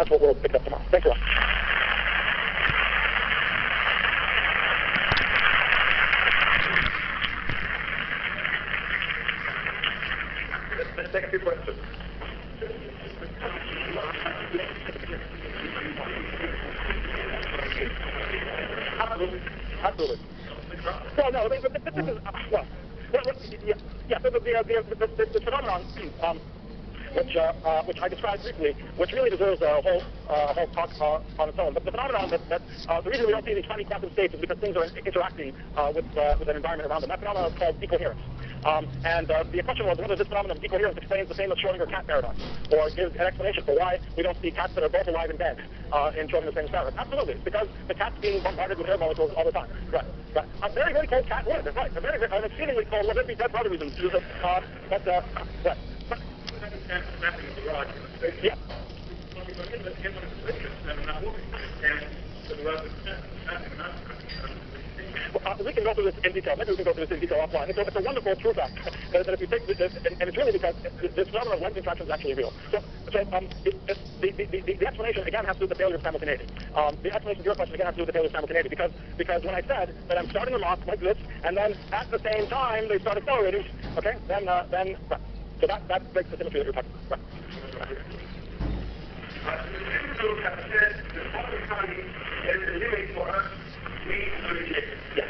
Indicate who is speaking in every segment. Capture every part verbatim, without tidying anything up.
Speaker 1: that's what we'll pick up tomorrow. Thanks a lot. Let's take a few questions. Absolutely. Absolutely. Well, no, but, but this is, uh, well, well, yeah, yeah, the, the, the, the, the, the phenomenon, um, which, uh, uh, which I described briefly, which really deserves a whole, uh, whole talk uh, on its own. But the phenomenon that, that uh, the reason we don't see these tiny quantum states is because things are interacting uh, with, uh, with an environment around them. That phenomenon is called decoherence. Um, and uh, the question was whether this phenomenon of decoherence explains the famous Schrodinger cat paradox, or gives an explanation for why we don't see cats that are both alive and dead uh, in Schrodinger's famous paradox. Absolutely, it's because the cat's being bombarded with air molecules all the time. Right, right. A very, very cold cat would, right. A very, very, an exceedingly cold, let it be dead for other reasons. Uh, but, uh, right. But, yeah. Uh, we can go through this in detail. Maybe we can go through this in detail offline. It's a, it's a wonderful true fact that, that if you take this, and, and it's really because this phenomenon of lens interaction is actually real. So, so um, it, it, the, the, the, the explanation again has to do with the failure of simultaneity. Um, the explanation to your question again has to do with the failure of simultaneity because because when I said that I'm starting them off like this, and then at the same time they start accelerating, okay, then uh, then right. So that that breaks the symmetry that you're talking about. Right. Right. Yes.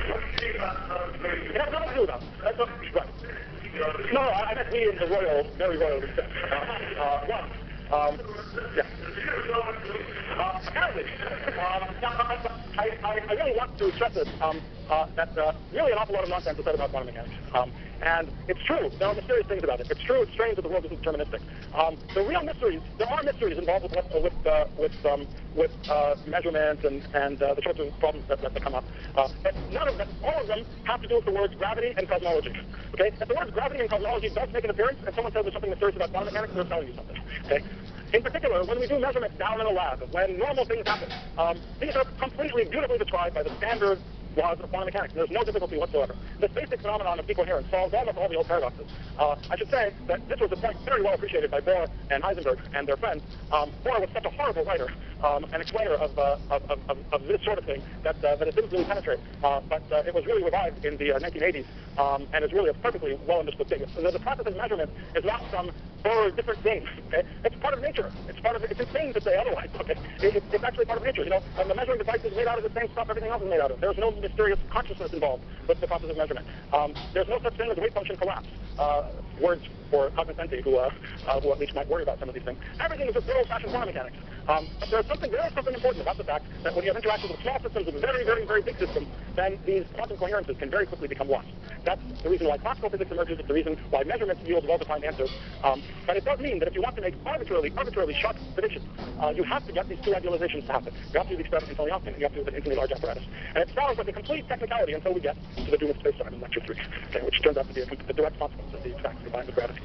Speaker 1: It has nothing to do with us. That's what, right. No, no, I meant we in the royal, very royal respect. Uh, uh, one, um, yeah. Uh, apparently, um, I, I, I really want to stress this, um, uh, that uh, really an awful lot of nonsense is said about quantum mechanics. Um, and it's true, there are mysterious things about it. It's true, it's strange that the world isn't deterministic. Um, the real mysteries, there are mysteries involved with uh, with uh, with, um, with uh, measurement and, and uh, the sorts of problems that, that, that come up. Uh, but none of them, all of them have to do with the words gravity and cosmology. Okay? If the words gravity and cosmology don't make an appearance, and someone says there's something mysterious about quantum mechanics, they're telling you something. Okay? In particular, when we do measurements down in a lab, when normal things happen, um, these are completely beautifully described by the standard laws of quantum mechanics. There's no difficulty whatsoever. This basic phenomenon of decoherence solves almost all the old paradoxes. Uh, I should say that this was a point very well appreciated by Bohr and Heisenberg and their friends. Um, Bohr was such a horrible writer, um, an explainer of, uh, of, of, of this sort of thing, that, uh, that it didn't really penetrate. Uh, but uh, it was really revived in the uh, nineteen eighties, um, and is really a perfectly well understood thing. So the process of measurement is not some four different things. Okay? It's part of nature. It's part of it. It's insane to say otherwise. Okay? It, it, it's actually part of nature. You know, and the measuring device is made out of the same stuff everything else is made out of. There's no mysterious consciousness involved with the process of measurement. Um, there's no such thing as wave function collapse. Uh, words for cognoscenti who, uh, uh, who at least might worry about some of these things. Everything is just good old-fashioned quantum mechanics. Um, but there's something, there is something important about the fact that when you have interactions with small systems and very, very, very big systems, then these quantum coherences can very quickly become lost. That's the reason why classical physics emerges. It's the reason why measurements yield well-defined answers. Um, but it does mean that if you want to make arbitrarily, arbitrarily sharp predictions, uh, you have to get these two idealizations to happen. You have to do the experiment in Tony-Austin, and you have to do it with an infinitely large apparatus. And it sounds like a complete technicality until we get to the doom of space-time in lecture three, okay, which turns out to be a, a direct consequence of the facts combined with gravity.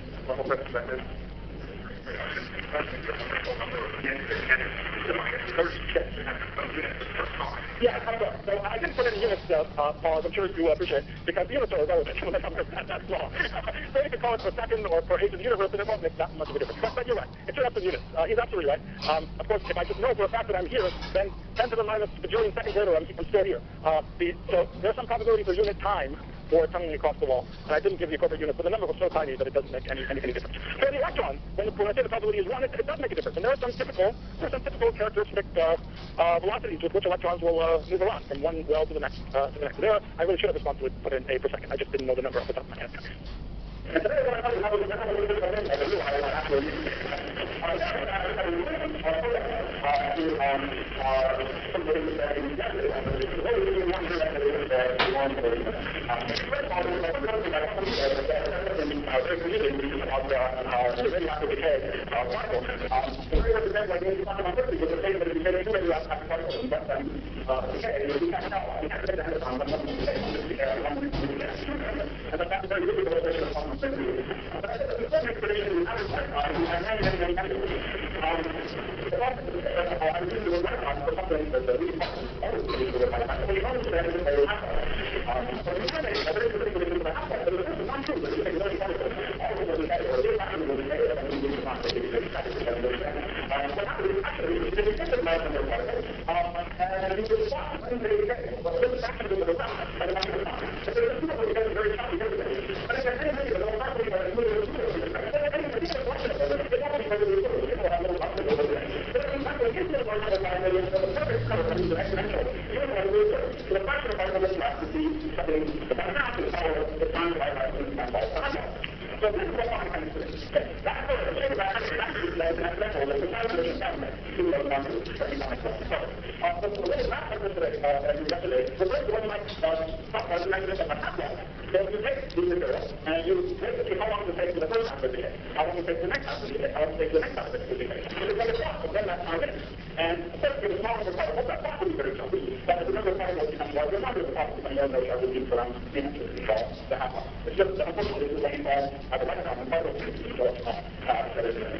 Speaker 1: Yeah, so I didn't put any units, uh, uh, Paul, as I'm sure you appreciate, because the units are irrelevant when the numbers that, that's small. So you can call it per second or per age of the universe, and it won't make that much of a difference. But, but you're right. It's your absolute units. Uh, he's absolutely right. Um, of course, if I just know for a fact that I'm here, then ten to the minus bajillion seconds later, I'm, I'm still here. Uh, the, so there's some probability for unit time for tunneling across the wall. And I didn't give you appropriate units, but the number was so tiny that it doesn't make any, any, any difference. For the electron, when, the, when I say the probability is one, it, it does make a difference. And there are some typical, there are some typical characteristic uh, uh, velocities with which electrons will uh, move around from one well to the next. Uh, to the next. So there, I really should have responded to put in a per second. I just didn't know the number off the top of my head. Um, what happened is actually, the defensive measure was particle, um, and he was watching the very day, but this is actually the ground, and I'm not going to talk. But there's a people who get very happy yesterday. But if there's anything that I'm not going to do, it's going to be a little bit of watching it, but it's not because of the people who have a little bit over there. But in fact, when you get to the part of the line, there's a perfect cover of the exponential. You don't want to lose it. So the fraction of particle is not to be something about half the power of the time by right in the time by time. So this is what I'm trying to say. That's what the shape of that is actually like an exponential that the time of the time to those numbers that you want to so, uh, but the way that happens today, uh, as you yesterday, the first one might uh, talk about the mechanism of half-life. So you take the material and you take it, how long does it take for the first half of the day? How long does it take for the next half of the day? How long does it take for the next half of the day? So you take a clock, and then that's how it is. And especially the smaller the particle, that clock will be very chunky. But as the number of particles becomes larger, the number of particles becomes larger, which are reduced around the answer we call the half-life. It's just, unfortunately, this is what you call uh, the electron and particle frequency, so uh, uh, that is uh,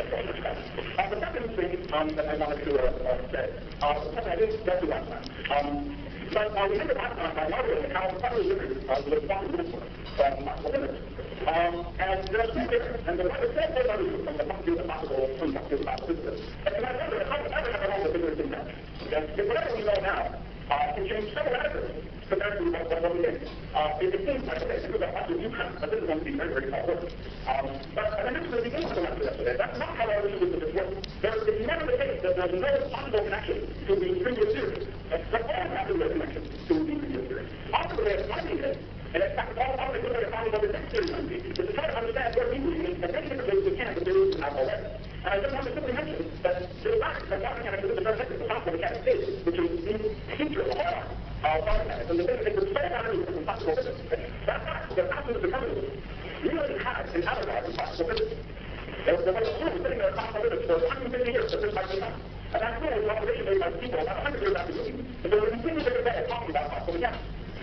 Speaker 1: uh, the second thing um, that I wanted to uh, uh, say, uh, something I didn't get to last time. Um, but uh, we had last time by modeling how particle liquid uh, was responsible for um, particle limits. Um, and there are two different, and the one is said that from the possible to possible from possible to possible. But you might wonder how to ever have all the figures in that. Because if whatever we know now uh, can change several letters compared to what, what we did. Uh, it, it seems like okay, this is a possible you can, but this is going to be very, very hard work. Um, but as I mentioned at the beginning of the lecture yesterday, that's not how I understood this work. There is never the case that there's no possible connection to the previous series. But all have to be a connection to the previous series. Also, there's finding this. And in fact, all of the good are finding over the next series is to try to understand where we mean as many different ways we can, but there is not already. And I just want to simply mention that there's not a lot of connections to the very next possible mechanic state, which is the future of the whole uh, biomechanics. And the thing is, it's very not only from possible physics. That's not the possible determinism really has an avatar in possible physics. There was a rule sitting there in possible physics for one hundred fifty years that this might be done. And that rule was observation made by people about one hundred years after doing it. And they were continually talking about possible mechanics.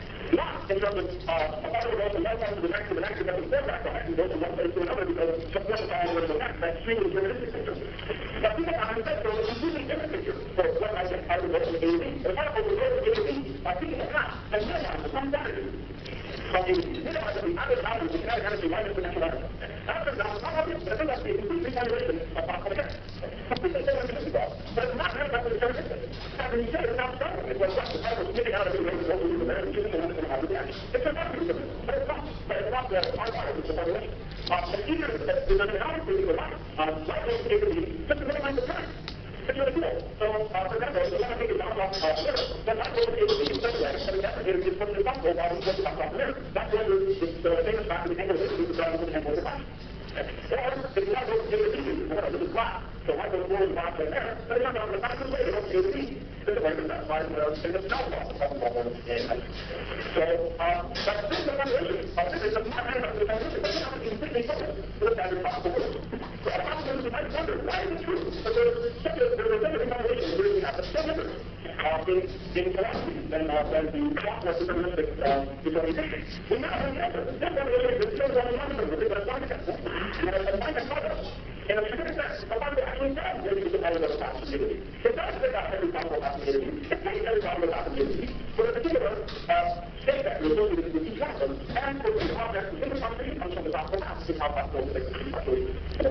Speaker 1: Not in terms of uh, a particle goes from one place to the next to the next and doesn't fall back on it and goes from one place to another because just one time or the next, that's extremely deterministic picture. But people have said there was a completely different picture for what I think I would go from A to B. The particle would go from A to B by picking a path and realize the some quantity. From A to B. Realize that the average value of the kinetic energy minus potential energy. After that, it's not obvious, but I think that's the complete reformulation of particle mechanics. Completely deterministic about. But it's not really that deterministic. Now, when you say it's not starting, it's like what the particle is spitting out of it and goes over there and choosing another thing. It's a mechanism, but it's not, but it's not the hard part of the formulation. Uh, but either there's an economic reason or not, uh, like those A to B, just to minimize the time. It's really cool. So, uh, for example, if you want to take a down off uh, mirror, then that goes A to B instead of that, and that is just something possible while we go down off the mirror. That's where the famous fact of the angle of the drawing with the angle of the glass. Or, if you want to go to A to B, this is glass. So I go forward and back in there, but it's not on the back of the way, it goes to A to B. This is where the best side where it's in the snow ball, the problem ball in it. So, uh, but this is the foundation of this. It's not kind of the foundation, but it's not completely focused to the standard possible world. So a possible you might wonder, why is it true? But there's such a, there's a different foundation where you have the same difference uh, in, in philosophy than, uh, than the clockwork deterministic uh, determination. We now have the answer. This foundation is still only one number, but it's not a concept. And it's not a concept. In a specific sense, the one that actually does really depend on the possibility. It does pick up every possible possibility. It takes every possible possibility. For a particular uh, state vector associated with each one of them, and for each object, the single possibility comes from the possible mass, which is how possible the possibility.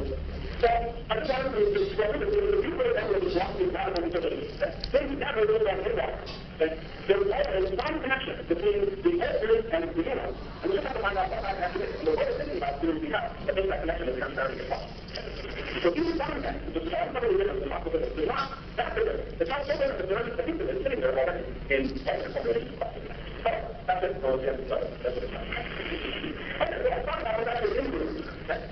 Speaker 1: So, I just wanted to describe that there was a few ways that was wrong with that one utility. Things never really on the inbox. There was always some connection between the S-series and the universe. And we just have to find out what that connection is. And the way of thinking about series because I think that connection is transparent as well. So if you find that, the small number of difference in possibilities is not that big. It's not so big that there is a piece of it sitting there already in every formulation of possibilities. So that's it for the end of the that's it. Okay, so I found out that actually influences.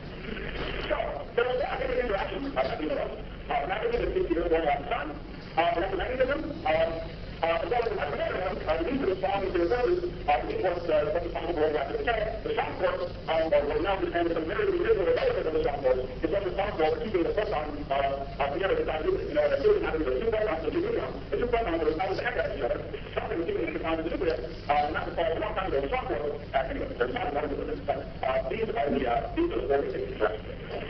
Speaker 1: So there was a big interaction of the universe. Uh, magnetism is here going on the sun. Uh, electromagnetism, um, Uh, as well as the mechanism, uh, the use of the song is reversed, uh, it was, uh, what's responsible for rapid decay. The shock force, um, or will now depend on the very residual relative of the shock force, is what's responsible for keeping the photon, uh, uh, together beside nucleus. You know, the nucleus happens with two protons and two neutrons. The two protons are repelled the heck out of each other. Something is keeping the photon in the nucleus, uh, not to fall a long time ago, the shock force, uh, anyway, there's not a lot of this, but, uh, these are the, uh, these are the very basic interactions.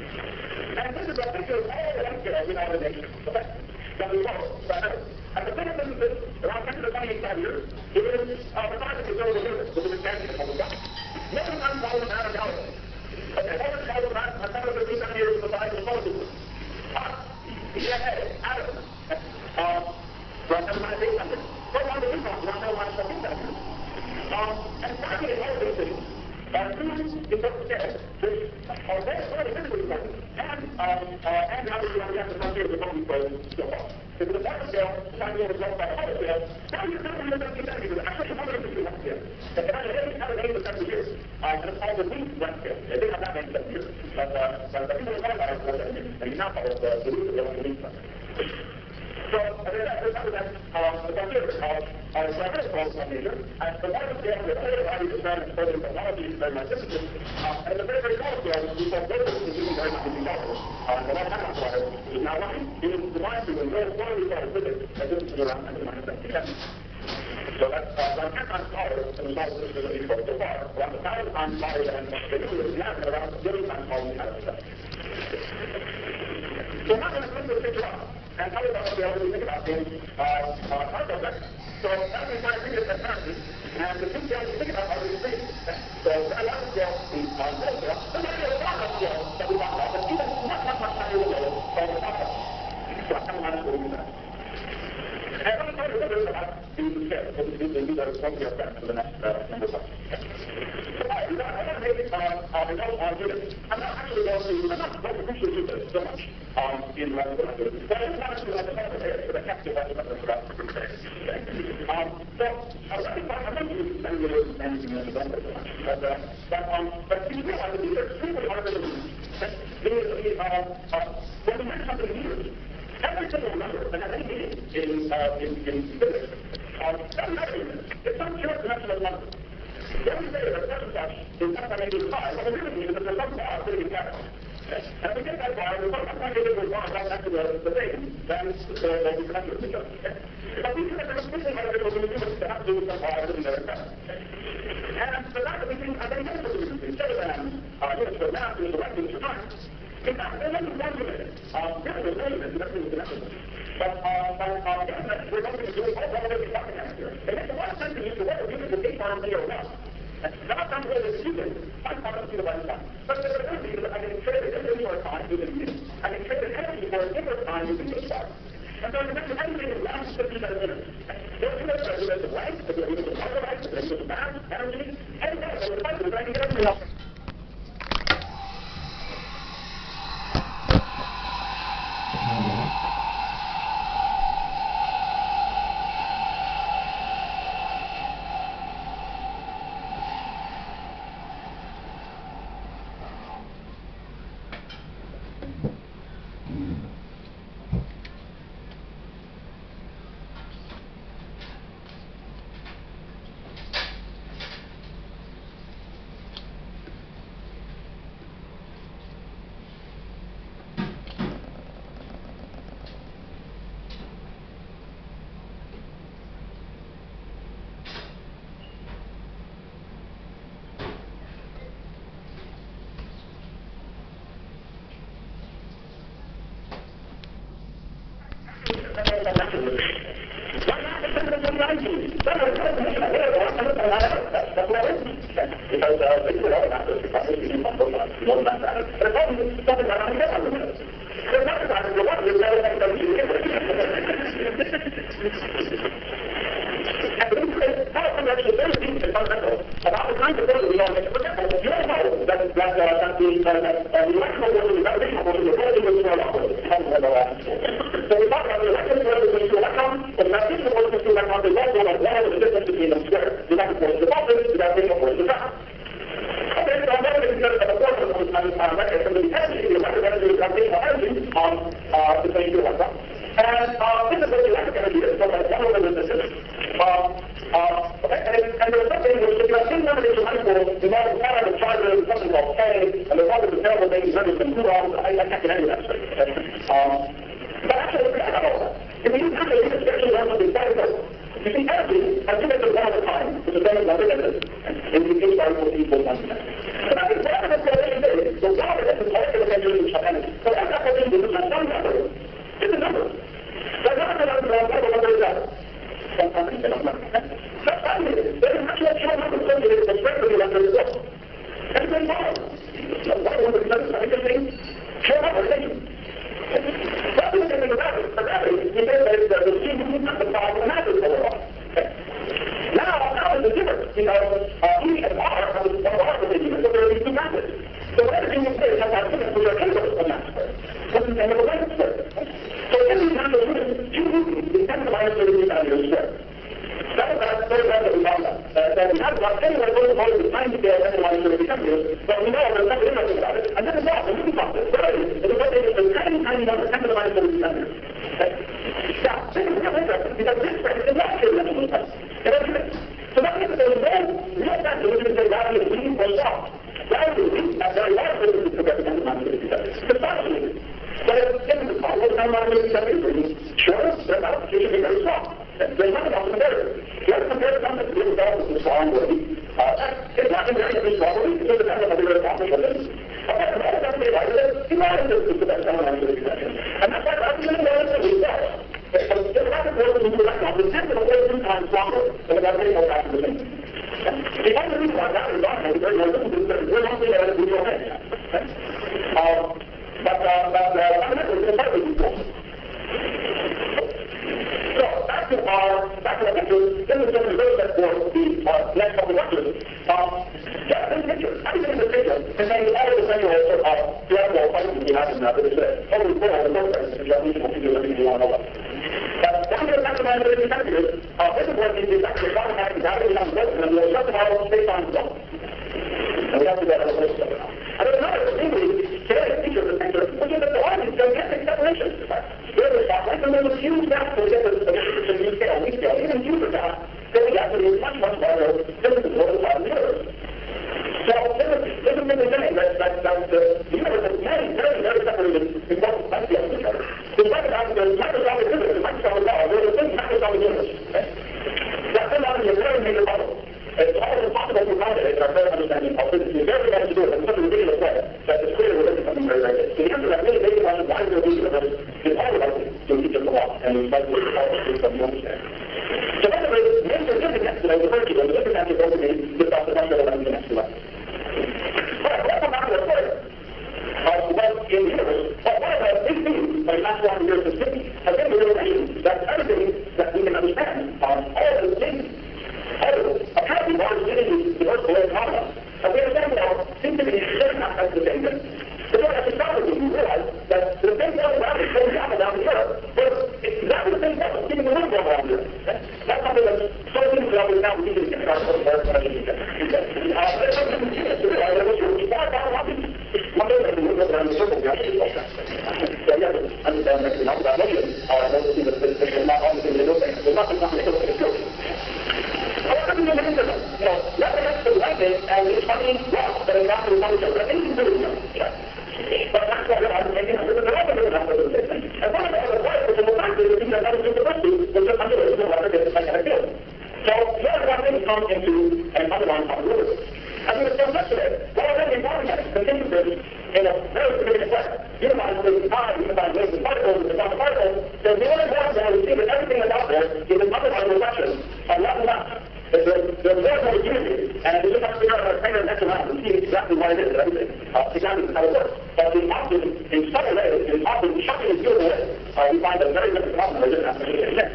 Speaker 1: And this is what ensures all the healthcare without a nation. Okay? That we follow, right? And the thing is that around ten to twenty-five years, it is uh, the size of the global universe, which is expansion of the God. Never mind follow the matter galaxy. Okay, all the follow the matter, a ten to fifteen years is the size of the solar system. But the um, uh, and now we're going to have to come here with the public code so far. If the water scale, time to result by the public scale, now you're going to have to do that because actually the public is the scale. And it has had an eight percent a year. Uh, and it's called the least rent scale. It didn't have that many percent a year. But, uh, but the people who talk about it for that, and you now call it the, the least of the least rent. So, as I said, this represents um, the computer called uh, the computer called computer, and the water scale, the total value is very much further than one of these very much differences, um, and the very, very small scale, we call data, is using very much using dollars. Uh, the one time water is now one, it is divided to a very slowly sort of physics, that this is around ten to the minus seventy-seven. So that's uh, around ten times smaller than the smallest system that we've got so far, around a thousand times smaller than the new is now, and around a billion times smaller than the other stuff. So we're not going to flip this picture up. And how about we already think about things, uh, uh, hard objects. So that means I think it's transparency, and the two scales we think about are the three. So that allows scale, the uh, middle scale, then there's a lot of scale that we talk about, but even much, much, much higher scale called the top scale. So I'm going to do that. And let me tell you a little bit about the scale, so we can do that as one scale for the next uh, number of questions. So I do that, I want to make uh, uh, a note on units. I'm not actually going to, I'm not going to appreciate you this so much. Um, in my book, but I just wanted to have a there for the text of what I'm about to say. Um, so, I recognize, I'm not going to spend a little anything in the book, but, uh, but, um, but you realize that these are extremely hard to believe. The, the, uh, uh, when we mention something here, every single number that has any meaning in, uh, in, in physics, um, doesn't have any meaning. It's some pure dimensional number. When we say that such and such is not going to be five, what we really mean is that there's some bar sitting in capital. And we get that bar, we're not going to get it bar right next to the, the thing, then uh, we connect it with each other. But we connect it with each other because we do it to have to do with some bar sitting there in capital. And the fact that we think identical units instead of um, uh, units for math, units for length, units for time, in fact, they're not one unit. Um, really, there's no units, that's really connected. But, uh, but, uh, given that we're going to be doing all the other stuff together here, it makes a lot of sense to use the word units with eight bar and zero one. Not some way that you can find out to the right time. But the reality is that I can trade it in your time with a unit. I can trade it energy for a different time with a star. And so the next anything is around fifty minutes. Those units are units of light, they're units of water light, they're units of mass, energy, and that's what the cycle is. I can get everything else. So everything you say has got units which are capable of math squared. doesn't have a right square. So every time the limit is two newtons, the ten to the minus thirty centimeters squared. That was that third round that we found out. Uh, that we have about anywhere going to the time scale ten to the minus thirty centimeters, but we know there's nothing interesting about it. And then it's not, the movie process, what it is, it's a tiny, tiny number, ten to the minus thirty centimeters. Okay? Now, this is really interesting because this expression is not true in the movie process. So that means that there's no real sense in which we say gravity is weak or soft. Gravity is weak at very large distances compared to ten to the minus thirty centimeters. It's not weak. But if it's the small, ten to the minus thirty centimeters, sure, their mouth should be very soft. There's nothing else to compare it. You have to compare it something to do with the strong body. Uh, it's not very very strong body, it depends on whether it's accomplishment is. Okay, and all that's made out of it, it's not in this the best ten to the minus thirty centimeters. And that's why that's really relatively well. So the rapid growth of the electron is ten to the forty times stronger than the gravitational impact of the thing. The other reason why that is not very well is that we're not really able to do it. Um, but uh, but uh, fundamentally, it's partly equal. So back to our back to the picture. This is just a reverse set for the uh, next couple of lectures. Um, yeah, this picture. Everything in this picture contains all of the same sort of theoretical questions we have in that. That is totally full of the first question, which are reasonable to do everything you want to know about. But one of the ten to the minus thirty centimeters, uh, this is what the effect of the quantum mechanics gravity becomes broken, and we'll shut the model space-time zone. And we have to get a little bit of it. And there's another extremely salient feature of this picture, which is that there are these gigantic separations. There is that, like, and there's a huge gap to get this to new scale, new scale, even huger gap, then the gap is much, much larger than the world of the universe. So this is, this is really saying that, that, that the universe is many, very, very separated in both plenty of each other. So like that, the microscopic physics, the microscopic law, there's a big microscopic universe. Okay? That turned out to be a very major problem. It's almost impossible to accommodate our current understanding of physics. It's very hard to do it in such a ridiculous way that it's clear we're looking at something very, very big. So the answer to that really basic question, why is there a big universe, is all related to each of the law, and like we all do from the understand. So anyway, major significance that I referred to, and the different answer goes to me, just off the question that I'm going to next to us. Alright, let's come back to the point of what in the universe, but one of the big things that the last one years has been, has been the realization that everything that we can understand, um, all of the things, all of apparently large entities, the Earth below phenomena, and we understand now, seem to be certain aspects of the same thing. So then, as astronomers, we realize that the same level of gravity going down and down the Earth, but it's exactly the same level, keeping the wind going around the Earth. That's something that's so easy that we now we can get our first Earth when I think that. Uh, but it's something we can realize that it's far down the mountain. One day, when we move around the circle, we have to do all that. So you have to understand that the number of motion, uh, and also see that it's not all the things they do things. There's nothing not to it's true. However, we can do this. You know, let the rest of the lightning and these funny rocks that are not to the mountain, but anything to do with them. But that's what I'm making up with the other thing after the system. And one of the other parts, which is the fact that the thing that comes into the first two, was just under the water gets like a field. So here's one thing comes into an underlying possibility. As we discussed yesterday, what are the quantum mechanics continue this in a very significant way. Unified with time, unified with particles, with quantum particles, there's the only one that we see that everything that's out there is an underlying reflection of nothing else. There's a more unity, and we just have to figure out how to train our next around and see exactly what it is, everything. Uh, exactly how it works. But the often, in subtle ways, in often shocking and beautiful ways, uh, we find a very different problem that just has to be explained.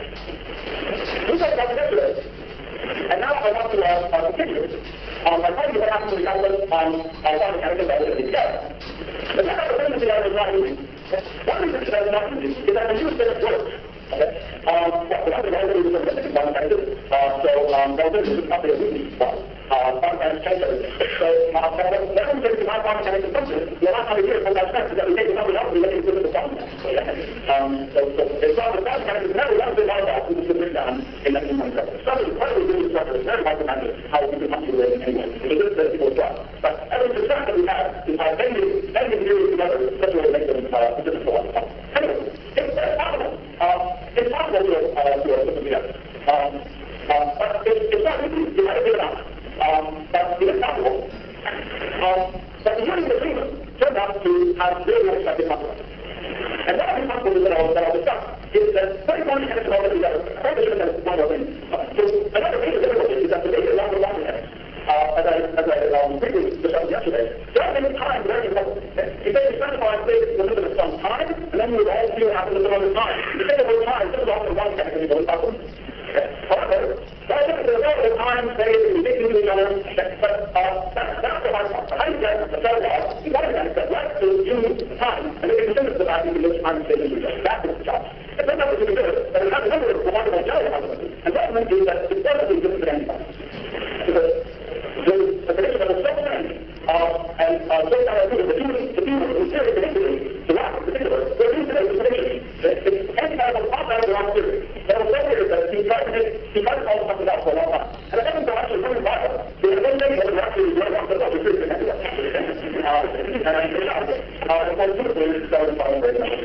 Speaker 1: We talked about this yesterday, and now I want to uh, uh, continue. Um, I told you what happens when we calculate um, uh, quantum mechanics and relativity together. The second thing that together is not easy. One reason that is not easy is that the new space works. Okay? Um, well, the other relativity is a specific quantum mechanics, uh, so um, relativity is probably a weak one. Uh, quantum mechanics change everything. So, uh, but when we take the quantum mechanics assumption, the last time we hear from that sense is that we take something else and we make it into the quantum mechanics. Um, so, so it's not the quantum mechanics is never one thing out of that, we just bring down in nineteen ninety-seven. Some is incredibly good structure, it's very hard to manage how we can manipulate it anyway. So this is the people as well. But every success that we have is by bending, bending theories together, such a way to make them uh, specific for one. Anyway, it's uh, possible. Uh, it's possible to uh, to uh, put them together. Um, uh, but it's, it's not easy. You have to figure it out. Um, but it is possible. Um, but the union between them turned out to have really unexpected consequences. And one of the consequences that I'll, that I'll discuss is that very one mechanics all together. I probably should have said one more thing. Uh, so another major difficulty is that the data is not the one mechanics. Uh, as I, as I um, briefly discussed yesterday, there are many times very important. If they specify space the limit of some time, and then we would all see what happens at the other time. The thing about time, this is often one mechanic that we don't talk about. However, however, right up to the relevant time, say, we think to each other, but uh, that's, that's the hard part. How do you get the third law? You got to get the right to use time, and if you consider the fact that you can use time to say to each other. That's the job. It's not that we can do it, but it's not a number of remarkable general consequences. And that means that it's definitely good for anybody. Because the, the tradition of the self-change, uh, and uh, so far as the two, the two, the series particularly, the last in particular, we're using today's prediction. It's any kind of a pop out of the wrong series. There was one period that he tried to make, he tried to call something else for a long time. And I think it's actually really vital. There's one thing that was actually right off the top of the series anyway. Uh, and I think it's uh, and most typically, it's started following right now.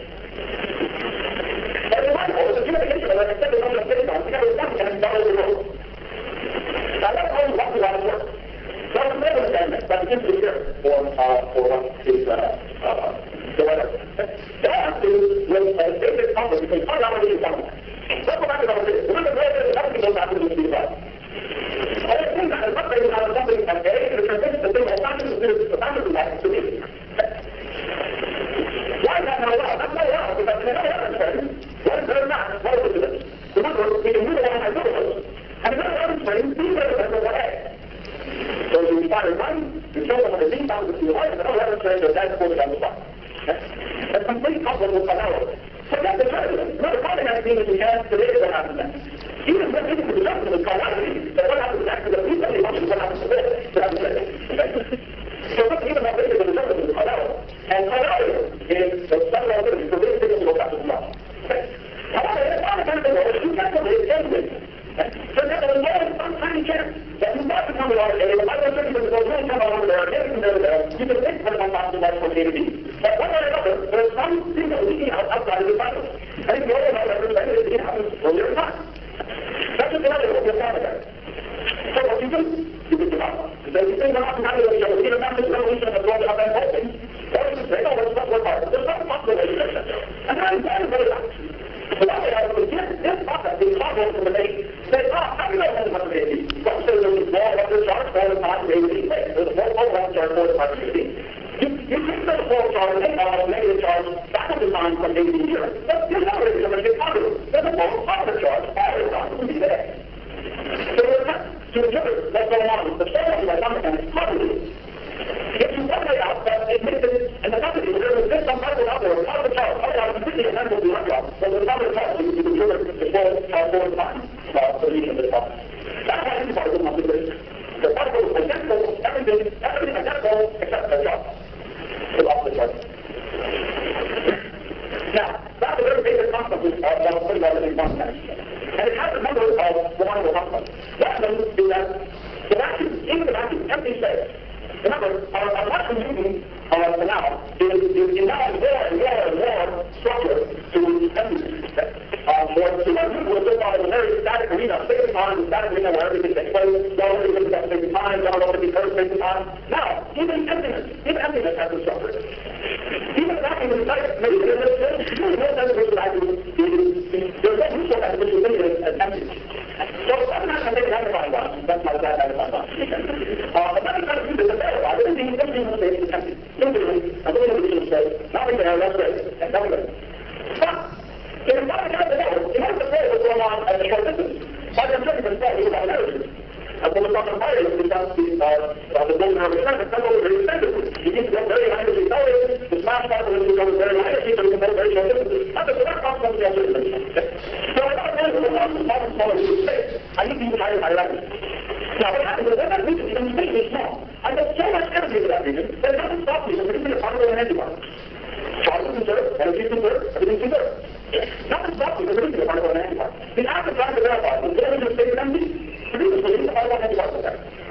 Speaker 1: But it's vital. It's a communication, and like I said, there's only a fifty times. You got to one and follow the road. Now, that's always lots of lot of work. So it's never the same, but it's just here for, uh, for what is, uh, uh, the weather. That has to do with a basic conflict between cardiology and science. Let's go back to our video. Remember, everything goes back to the speed line. And it seems that it's not based on something at A, and it transmits the thing that science is the factors of that to B. Why is that not allowed? That's not allowed, because in another evidence what is better not? What is it? Remember, we can do the one as those, and another evidence frame, B better than what A. So you find one, you show them what the B bounds to the right, and another evidence frame that that's supposed to have the spot. That's complete conflict with finality. So that's the president. Remember, probably has been as we have today is what happens next. Even when people do something with finality, that what happens next is that we certainly want what happens to this, what happens next. Okay? So look, even that basic is something with finality. And finality is the central ability for this thing to go back to the mouth. Okay? However, it's not a kind of thing where you can't come to the end with. So there's a long, some tiny chance that you might become an R A, but I don't think there's no real come over there, and there, there, you can think that I'm not the right from A to B. But one way or another, there's something that we have outside of the Bible. And if you all know that there's anything that happens earlier in time. That's just another way of talking about it. So what you do, you can give up. So you think we're not going to have a either Methodist revolution that's going to have that whole thing, or you can say, oh, let's not work hard. There's not possible way to fix that. And that is very, very much. So that way, I would get this process, the problem from the base, say, oh, how do you know what the A B? Well, so there's a small vector charge, four to five to A B. There's a small vector charge, four to five to A B. You, you can set a full charge, uh, negative charge, back of the line from A B here. But there's not really going to get positive. There's a full positive charge, all the time, to be there. So we're not to interpret what's going on. The strategy by some extent is positive. If you work it out, that it makes it, and the company, there is this some positive out there, a positive charge, all out completely and then will be right out. So the positive charge, you can interpret the full charge four times, uh, for each of the parts. That's why these particles must be good. The particles are identical, everything, everything identical except the charge. The opposite charge. Now, that's a very basic concept of uh, pretty well in context. And it has a number of remarkable consequences. One of them is that the vacuum, even the vacuum, empty space. Remember, our, our vacuum using uh, for now is, is, is now more and more and more structure to empty space. Um, for to let people so far in a very static arena, space and time, static arena where everything takes place, don't really think about space and time, don't know what to be heard space and time. Now, even emptiness, even emptiness has a structure. Even the vacuum is tight, maybe there's really no sense in which the vacuum is, there's no useful sense in which you think it is as empty. So that's not going to make an amplifying one. That's not a bad amplifying one. Uh, but that's kind of use it to verify that everything, everything in the space is empty. Simply, I'm going to use the space, nothing there, no space, and nothing there. But, if it's not a kind of know, you have to say what's going on at a short distance. By the certain percent, you have an energy. And when we're talking about it, it becomes the, uh, uh, the golden hour extent, it's not over very expensive. You need to go very high energy accelerated, the smash particles will go very high energy, so you can go very short distances. That's a direct consequence of the uncertainty. So I thought that was a lot of small, smaller space. I need to use higher and higher energy. Now, what happens is that that region becomes really small. I get so much energy to that region that it doesn't stop me from producing a particle and antiparticle. Charges conserved, energy is conserved, everything's conserved. Nothing stops you from producing a particle and antiparticle. The act of trying to verify that the region of space is empty produces a particle and antiparticle there.